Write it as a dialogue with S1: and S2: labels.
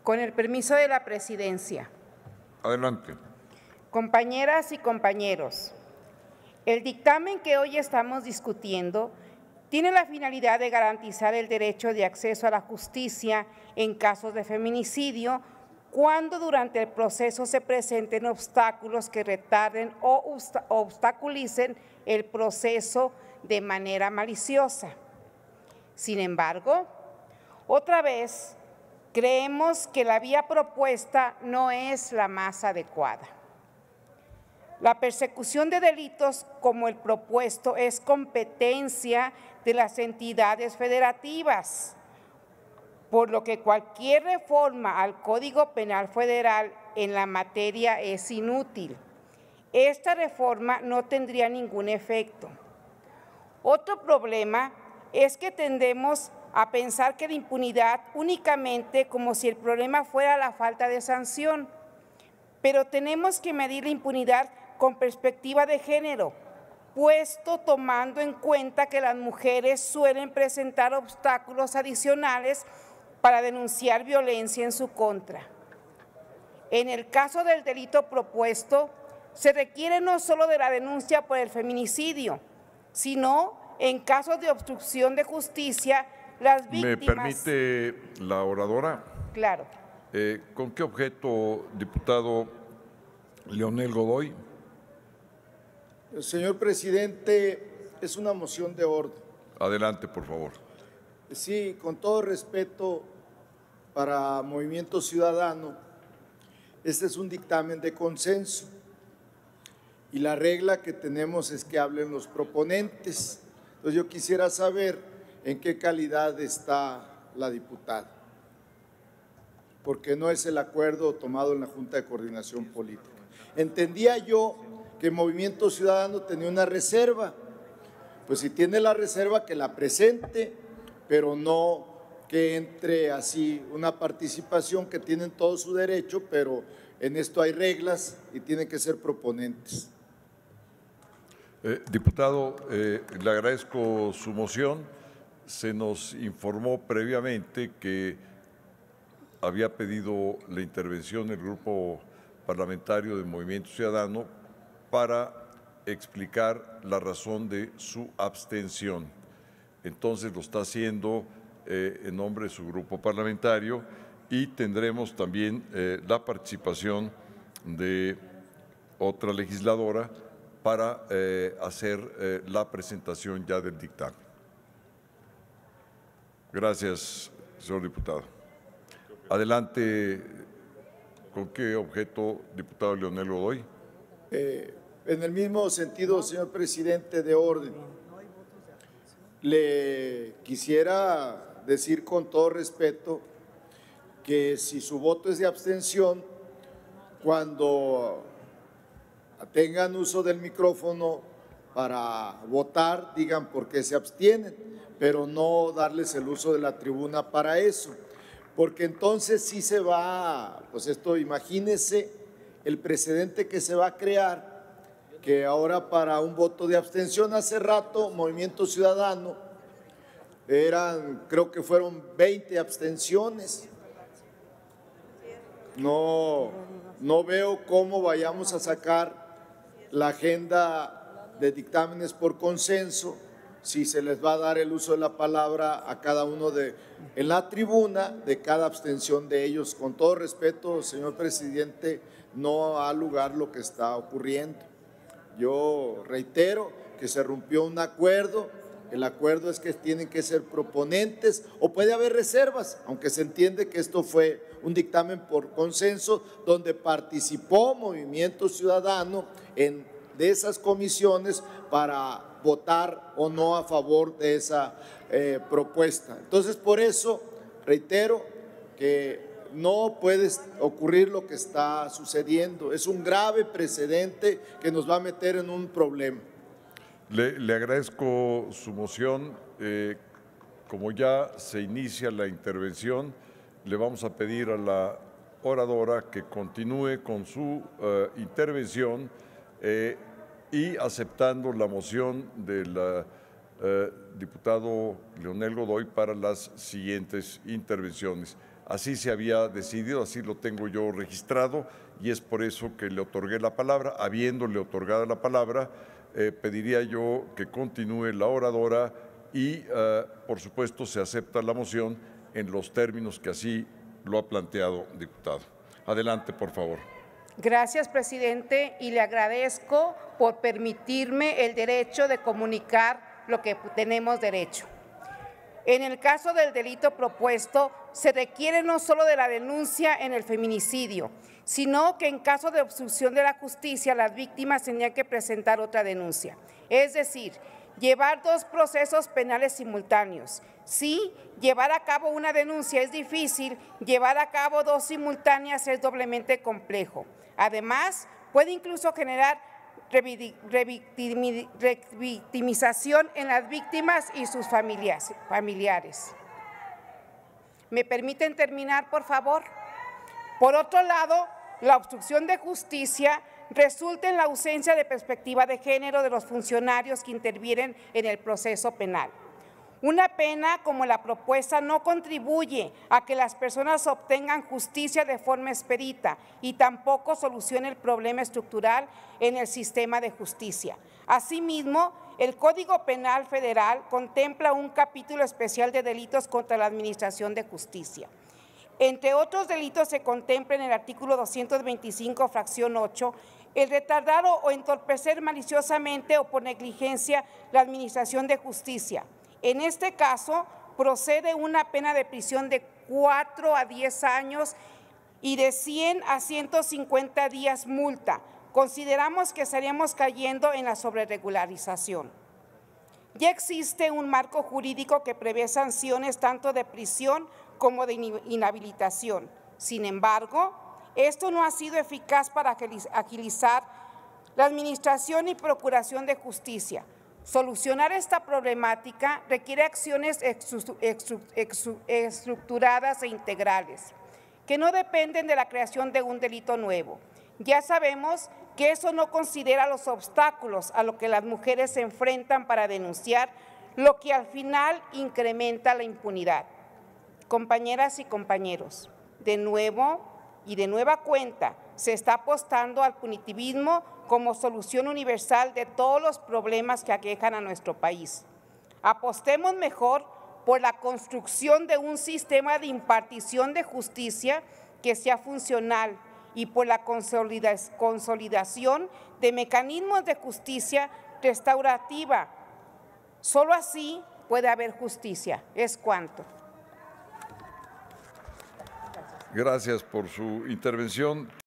S1: Con el permiso de la presidencia.
S2: Adelante.
S1: Compañeras y compañeros, el dictamen que hoy estamos discutiendo tiene la finalidad de garantizar el derecho de acceso a la justicia en casos de feminicidio cuando durante el proceso se presenten obstáculos que retarden o obstaculicen el proceso de manera maliciosa. Sin embargo, otra vez, creemos que la vía propuesta no es la más adecuada. La persecución de delitos como el propuesto es competencia de las entidades federativas, por lo que cualquier reforma al Código Penal Federal en la materia es inútil. Esta reforma no tendría ningún efecto. Otro problema es que tendemos a pensar que la impunidad únicamente como si el problema fuera la falta de sanción, pero tenemos que medir la impunidad con perspectiva de género, puesto tomando en cuenta que las mujeres suelen presentar obstáculos adicionales para denunciar violencia en su contra. En el caso del delito propuesto, se requiere no solo de la denuncia por el feminicidio, sino en casos de obstrucción de justicia, las víctimas…
S2: ¿Me permite la oradora?
S1: Claro.
S2: ¿Con qué objeto, diputado Leonel Godoy?
S3: Señor presidente, es una moción de orden.
S2: Adelante, por favor.
S3: Sí, con todo respeto para Movimiento Ciudadano, este es un dictamen de consenso y la regla que tenemos es que hablen los proponentes. Entonces yo quisiera saber en qué calidad está la diputada, porque no es el acuerdo tomado en la Junta de Coordinación Política. Entendía yo que Movimiento Ciudadano tenía una reserva, pues si tiene la reserva que la presente, pero no que entre así una participación que tienen todo su derecho, pero en esto hay reglas y tienen que ser proponentes.
S2: Diputado, le agradezco su moción. Se nos informó previamente que había pedido la intervención del Grupo Parlamentario del Movimiento Ciudadano para explicar la razón de su abstención. Entonces lo está haciendo en nombre de su grupo parlamentario y tendremos también la participación de otra legisladora para hacer la presentación ya del dictamen. Gracias, señor diputado. Adelante, ¿con qué objeto, diputado Leonel Godoy?
S3: En el mismo sentido, señor presidente, de orden, le quisiera decir con todo respeto que si su voto es de abstención, cuando tengan uso del micrófono para votar, digan por qué se abstienen, pero no darles el uso de la tribuna para eso, porque entonces sí se va, pues esto, imagínese el precedente que se va a crear, que ahora para un voto de abstención, hace rato Movimiento Ciudadano, creo que fueron 20 abstenciones. No veo cómo vayamos a sacar la agenda de dictámenes por consenso si se les va a dar el uso de la palabra a cada uno en la tribuna de cada abstención de ellos. Con todo respeto, señor presidente, no ha lugar lo que está ocurriendo. Yo reitero que se rompió un acuerdo, el acuerdo es que tienen que ser proponentes o puede haber reservas, aunque se entiende que esto fue un dictamen por consenso donde participó Movimiento Ciudadano de esas comisiones para votar o no a favor de esa propuesta. Entonces, por eso reitero que no puede ocurrir lo que está sucediendo. Es un grave precedente que nos va a meter en un problema.
S2: Le agradezco su moción. Como ya se inicia la intervención, le vamos a pedir a la oradora que continúe con su intervención y aceptando la moción del diputado Leonel Godoy para las siguientes intervenciones. Así se había decidido, así lo tengo yo registrado y es por eso que le otorgué la palabra. Habiéndole otorgado la palabra, pediría yo que continúe la oradora y, por supuesto, se acepta la moción en los términos que así lo ha planteado, diputado. Adelante, por favor.
S1: Gracias, presidente, y le agradezco por permitirme el derecho de comunicar lo que tenemos derecho. En el caso del delito propuesto, se requiere no solo de la denuncia en el feminicidio, sino que en caso de obstrucción de la justicia, las víctimas tendrían que presentar otra denuncia. Es decir, llevar dos procesos penales simultáneos. Sí, llevar a cabo una denuncia es difícil, llevar a cabo dos simultáneas es doblemente complejo. Además, puede incluso generar revictimización en las víctimas y sus familiares. ¿Me permiten terminar, por favor? Por otro lado, la obstrucción de justicia resulta en la ausencia de perspectiva de género de los funcionarios que intervienen en el proceso penal. Una pena como la propuesta no contribuye a que las personas obtengan justicia de forma expedita y tampoco soluciona el problema estructural en el sistema de justicia. Asimismo, el Código Penal Federal contempla un capítulo especial de delitos contra la administración de justicia. Entre otros delitos se contempla en el artículo 225, fracción 8, el retardar o entorpecer maliciosamente o por negligencia la administración de justicia. En este caso, procede una pena de prisión de 4 a 10 años y de 100 a 150 días multa. Consideramos que estaríamos cayendo en la sobreregularización. Ya existe un marco jurídico que prevé sanciones tanto de prisión como de inhabilitación. Sin embargo, esto no ha sido eficaz para agilizar la administración y procuración de justicia. Solucionar esta problemática requiere acciones estructuradas e integrales, que no dependen de la creación de un delito nuevo. Ya sabemos que eso no considera los obstáculos a los que las mujeres se enfrentan para denunciar, lo que al final incrementa la impunidad. Compañeras y compañeros, de nuevo y de nueva cuenta se está apostando al punitivismo como solución universal de todos los problemas que aquejan a nuestro país. Apostemos mejor por la construcción de un sistema de impartición de justicia que sea funcional y por la consolidación de mecanismos de justicia restaurativa. Solo así puede haber justicia. Es cuanto.
S2: Gracias por su intervención.